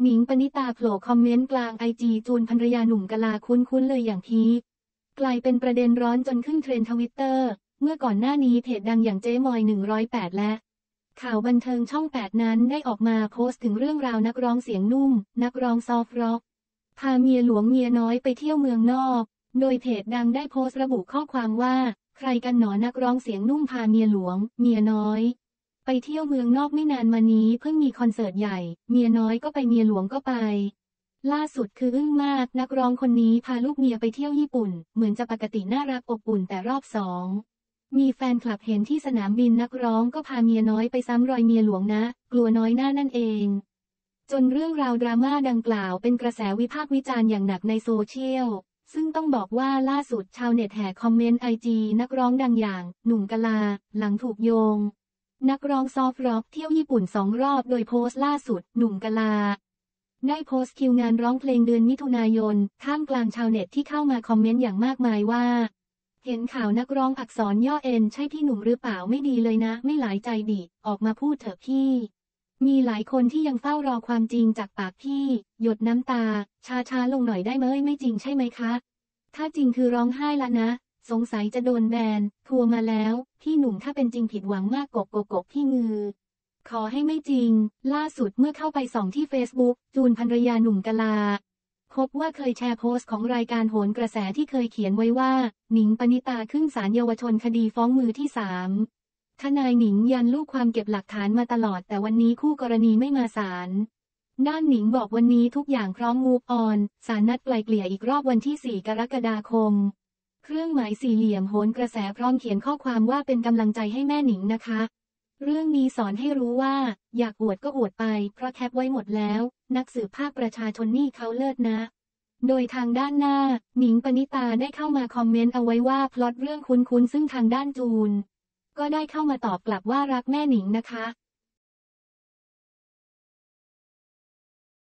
หนิงปณิตาโผล่คอมเมนต์กลางไอจีจูนภรรยาหนุ่มกลาคุ้นๆเลยอย่างพีคกลายเป็นประเด็นร้อนจนขึ้นเทรนด์ทวิตเตอร์เมื่อก่อนหน้านี้เพจดังอย่างเจ๊มอย108และข่าวบันเทิงช่อง8นั้นได้ออกมาโพสต์ถึงเรื่องราวนักร้องเสียงนุ่มนักร้องซอฟต์ร็อกพาเมียหลวงเมียน้อยไปเที่ยวเมืองนอกโดยเพจดังได้โพสต์ระบุข้อความว่าใครกันหนอนักร้องเสียงนุ่มพาเมียหลวงเมียน้อยไปเที่ยวเมืองนอกไม่นานมานี้เพิ่งมีคอนเสิร์ตใหญ่เมียน้อยก็ไปเมียหลวงก็ไปล่าสุดคืออึ้งมากนักร้องคนนี้พาลูกเมียไปเที่ยวญี่ปุ่นเหมือนจะปกติน่ารักอบอุ่นแต่รอบสองมีแฟนคลับเห็นที่สนามบินนักร้องก็พาเมียน้อยไปซ้ำรอยเมียหลวงนะกลัวน้อยหน้านั่นเองจนเรื่องราวดราม่าดังกล่าวเป็นกระแสวิพากษ์วิจารณ์อย่างหนักในโซเชียลซึ่งต้องบอกว่าล่าสุดชาวเน็ตแห่คอมเมนต์ไอจีนักร้องดังอย่างหนุ่มกลาหลังถูกโยงนักร้องซอฟต์ร็อกเที่ยวญี่ปุ่น2 รอบโดยโพสต์ล่าสุดหนุ่มกลาได้โพสต์คิวงานร้องเพลงเดือนมิถุนายนท่ามกลางชาวเน็ตที่เข้ามาคอมเมนต์อย่างมากมายว่าเห็นข่าวนักร้องอักษรย่อเอ็นใช่พี่หนุ่มหรือเปล่าไม่ดีเลยนะไม่หลายใจดิออกมาพูดเถอะพี่มีหลายคนที่ยังเฝ้ารอความจริงจากปากพี่หยดน้ำตาช้าลงหน่อยได้ไหมไม่จริงใช่ไหมคะถ้าจริงคือร้องไห้ละนะสงสัยจะโดนแบนทัวร์มาแล้วพี่หนุ่มถ้าเป็นจริงผิดหวังมากกบพี่งือขอให้ไม่จริงล่าสุดเมื่อเข้าไปส่องที่ Facebook จูนภรรยาหนุ่มกลาพบว่าเคยแชร์โพสต์ของรายการโหนกระแสที่เคยเขียนไว้ว่าหนิงปณิตาขึ้นศาลเยาวชนคดีฟ้องมือที่3ทนายหนิงยันลูกความเก็บหลักฐานมาตลอดแต่วันนี้คู่กรณีไม่มาศาลด้านหนิงบอกวันนี้ทุกอย่างพร้อมมูฟออนศาลนัดไกลเกลี่ยอีกรอบวันที่4 กรกฎาคมเครื่องหมายสี่เหลี่ยมโหนกระแสพร้อมเขียนข้อความว่าเป็นกำลังใจให้แม่หนิงนะคะเรื่องนี้สอนให้รู้ว่าอยากอวดก็อวดไปเพราะแคปไว้หมดแล้วนักสืบภาคประชาชนนี่เขาเลิศนะโดยทางด้านหน้าหนิงปณิตาได้เข้ามาคอมเมนต์เอาไว้ว่าพล็อตเรื่องคุ้นๆซึ่งทางด้านจูนก็ได้เข้ามาตอบกลับว่ารักแม่หนิงนะคะ